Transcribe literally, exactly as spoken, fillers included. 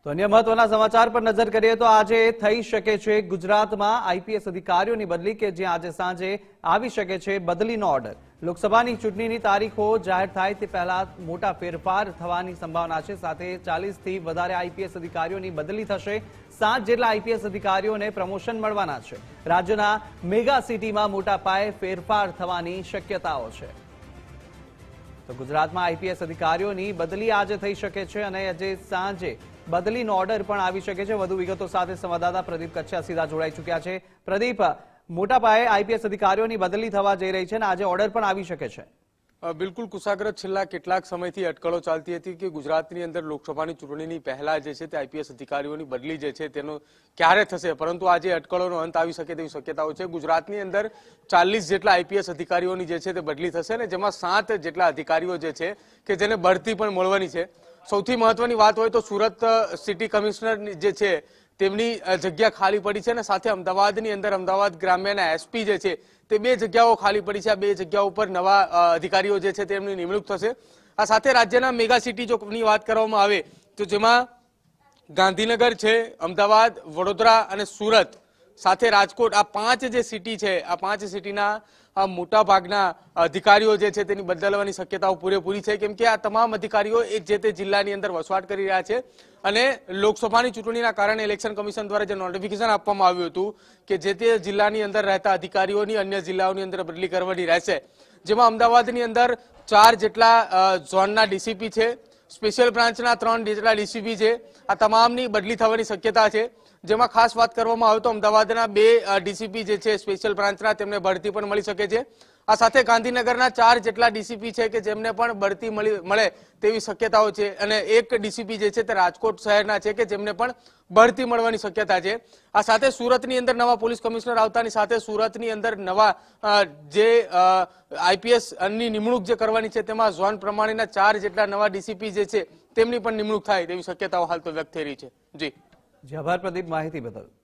તો અન્ય મહત્વના સમાચાર પર નજર કરીએ તો આજે થઈ શકે છે ગુજરાતમાં આઈપીએસ અધિકારીઓની બદલી કે જ્યાં આજે સાંજે આવી શકે છે બદલીનો ઓર્ડર। લોકસભાની ચૂંટણીની તારીખો જાહેર થાય તે પહેલા મોટા ફેરફાર થવાની સંભાવના છે। સાથે ચાલીસ થી વધારે આઈપીએસ અધિકારીઓની બદલી થશે। સાત જેટલા આઈપીએસ અધિકારીઓને પ્રમોશન મળવાના છે। રાજ્યના મેગા સિટીમાં મોટા પાયે ફેરફાર થવાની શક્યતાઓ છે। તો ગુજરાતમાં આઈપીએસ અધિકારીઓની બદલી આજે થઈ શકે છે અને આજે સાંજે બદલીનો ઓર્ડર પણ આવી શકે છે। વધુ વિગતો સાથે સંવાદદાતા પ્રદીપ કચ્છા સીધા જોડાઈ ચૂક્યા છે। પ્રદીપ, મોટા પાયે આઈપીએસ અધિકારીઓની બદલી થવા જઈ રહી છે અને આજે ઓર્ડર પણ આવી શકે છે। બિલકુલ કુશાગ્રત, છેલ્લા કેટલાક સમયથી અટકળો ચાલતી હતી કે ગુજરાતની અંદર લોકસભાની ચૂંટણીની પહેલા જે છે તે આઈપીએસ અધિકારીઓની બદલી જે છે તેનો ક્યારે થશે, પરંતુ આજે અટકળોનો અંત આવી શકે તેવી શક્યતાઓ છે। ગુજરાતની અંદર ચાલીસ જેટલા આઈપીએસ અધિકારીઓની જે છે તે બદલી થશે અને જેમાં સાત જેટલા અધિકારીઓ જે છે કે જેને બઢતી પણ મળવાની છે। સૌથી મહત્વની વાત હોય તો સુરત સિટી કમિશનર જે છે તેમની જગ્યા ખાલી પડી છે અને સાથે અમદાવાદની અંદર અમદાવાદ ગ્રામ્યના એસપી જે છે તે બે જગ્યાઓ ખાલી પડી છે। આ બે જગ્યાઓ ઉપર નવા અધિકારીઓ જે છે તેમની નિમણૂક થશે। આ સાથે રાજ્યના મેગા સિટી જોની વાત કરવામાં આવે તો જેમાં ગાંધીનગર છે, અમદાવાદ, વડોદરા અને સુરત સાથે રાજકોટ, આ પાંચ જે સિટી છે આ પાંચ સિટીના મોટા ભાગના અધિકારીઓ જે છે તેની બદલવાની શક્યતાઓ પૂરેપૂરી છે, કેમ કે આ તમામ અધિકારીઓ એક જે તે જિલ્લાની અંદર વસવાટ કરી રહ્યા છે અને લોકસભાની ચૂંટણીના કારણે ઇલેક્શન કમિશન દ્વારા જે નોટિફિકેશન આપવામાં આવ્યું હતું કે જે તે જિલ્લાની અંદર રહેતા અધિકારીઓની અન્ય જિલ્લાઓની અંદર બદલી કરવાની રહેશે। જેમાં અમદાવાદની અંદર ચાર જેટલા ઝોનના ડીસીપી છે, સ્પેશિયલ બ્રાન્ચના ત્રણ જેટલા ડીસીપી છે, આ તમામની બદલી થવાની શક્યતા છે। જેમાં ખાસ વાત કરવામાં આવે તો અમદાવાદના બે ડીસીપી જે છે સ્પેશિયલ બ્રાન્ચના તેમને બઢતી પણ મળી શકે છે। આ સાથે ગાંધીનગરના ચાર જેટલા ડીસીપી છે કે જેમને પણ બઢતી મળે તેવી શક્યતાઓ છે અને એક ડીસીપી જે છે તે રાજકોટ શહેરના છે કે જેમને પણ બઢતી મળવાની શક્યતા છે। આ સાથે સુરતની અંદર નવા પોલીસ કમિશનર આવતાની સાથે સુરતની અંદર નવા જે આઈપીએસ ની નિમણૂક જે કરવાની છે તેમાં ઝોન પ્રમાણેના ચાર જેટલા નવા ડીસીપી જે છે તેમની પણ નિમણૂક થાય તેવી શક્યતાઓ હાલ તો વ્યક્ત થઈ રહી છે। જી જી આભાર પ્રદીપ, માહિતી બદલ।